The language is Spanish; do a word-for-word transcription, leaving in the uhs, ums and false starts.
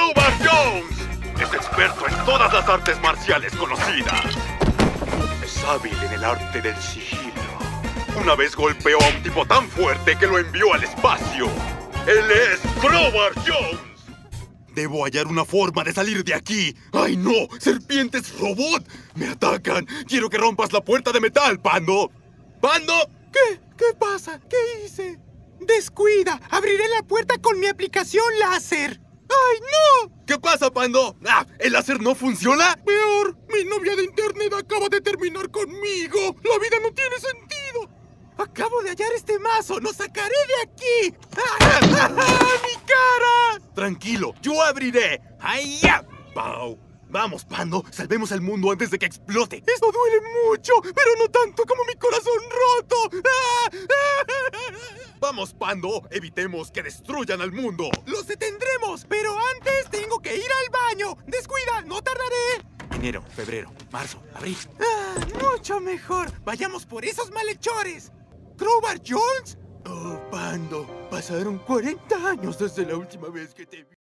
Crowbar Jones es experto en todas las artes marciales conocidas. Es hábil en el arte del sigilo. Una vez golpeó a un tipo tan fuerte que lo envió al espacio. ¡Él es Crowbar Jones! Debo hallar una forma de salir de aquí. ¡Ay, no! ¡Serpientes robot! ¡Me atacan! ¡Quiero que rompas la puerta de metal, Pando! ¡Pando! ¿Qué? ¿Qué pasa? ¿Qué hice? ¡Descuida! ¡Abriré la puerta con mi aplicación láser! ¡Ay, no! ¿Qué pasa, Pando? ¡Ah! ¿El láser no funciona? Peor, mi novia de internet acaba de terminar conmigo. La vida no tiene sentido. Acabo de hallar este mazo. ¡Lo sacaré de aquí! ¡Ah! ¡Mi cara! Tranquilo, yo abriré. ¡Ay, ya! ¡Pau! Vamos, Pando, salvemos al mundo antes de que explote. Esto duele mucho, pero no tanto como mi corazón roto. ¡Ah! Vamos, Pando, evitemos que destruyan al mundo. ¡Los detendremos! Pero antes tengo que ir al baño. ¡Descuida! ¡No tardaré! Enero, febrero, marzo, abril. Ah, mucho mejor. Vayamos por esos malhechores. ¿Crowbar Jones? Oh, Pando, pasaron cuarenta años desde la última vez que te vi.